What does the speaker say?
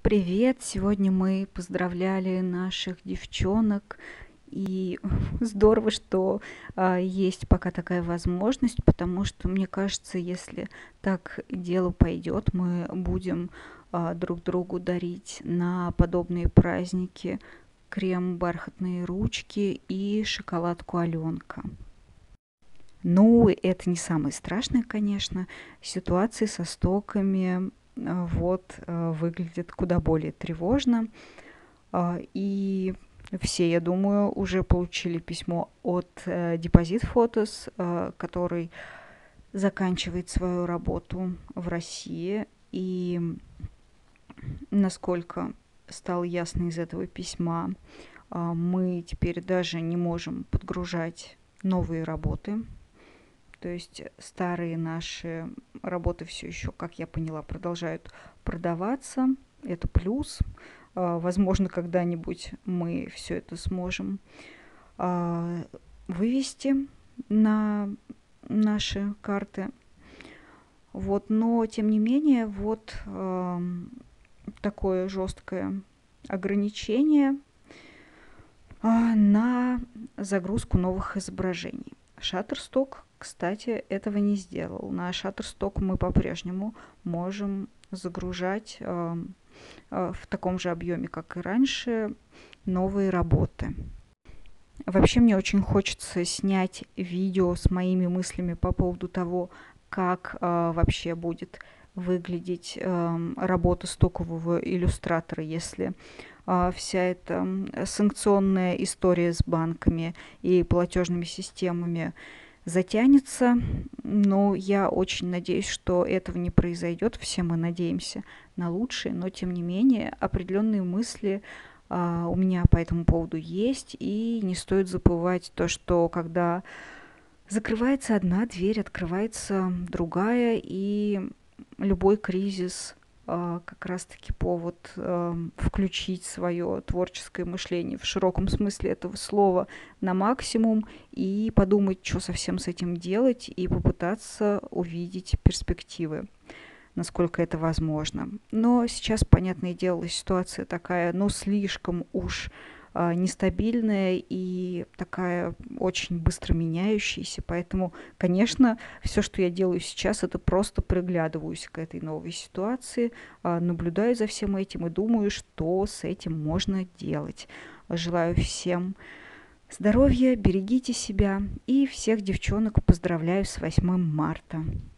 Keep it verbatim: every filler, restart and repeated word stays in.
Привет! Сегодня мы поздравляли наших девчонок, и здорово, что а, есть пока такая возможность, потому что, мне кажется, если так дело пойдет, мы будем а, друг другу дарить на подобные праздники крем «Бархатные ручки» и шоколадку «Аленка». Ну, это не самое страшное, конечно. Ситуации со стоками а, вот а, выглядят куда более тревожно. А, И все, я думаю, уже получили письмо от э, Deposit Photos, э, который заканчивает свою работу в России. И насколько стало ясно из этого письма, а, мы теперь даже не можем подгружать новые работы. То есть старые наши работы все еще, как я поняла, продолжают продаваться. Это плюс. А, Возможно, когда-нибудь мы все это сможем а, вывести на наши карты. Вот, но тем не менее, вот ам, такое жесткое ограничение а, на загрузку новых изображений. Shutterstock, кстати, этого не сделал. На Shutterstock мы по-прежнему можем загружать э, э, в таком же объеме, как и раньше, новые работы. Вообще мне очень хочется снять видео с моими мыслями по поводу того, как э, вообще будет выглядеть э, работа стокового иллюстратора, если э, вся эта санкционная история с банками и платежными системами затянется. Но я очень надеюсь, что этого не произойдет. Все мы надеемся на лучшее, но тем не менее определенные мысли а, у меня по этому поводу есть. И не стоит забывать то, что когда закрывается одна дверь, открывается другая, и любой кризис а, как раз-таки повод а, включить свое творческое мышление в широком смысле этого слова на максимум и подумать, что совсем с этим делать, и попытаться увидеть перспективы, насколько это возможно. Но сейчас, понятное дело, ситуация такая, ну, слишком уж а, нестабильная и такая очень быстро меняющаяся. Поэтому, конечно, все, что я делаю сейчас, это просто приглядываюсь к этой новой ситуации, а, наблюдаю за всем этим и думаю, что с этим можно делать. Желаю всем здоровья, берегите себя и всех девчонок поздравляю с восьмым марта.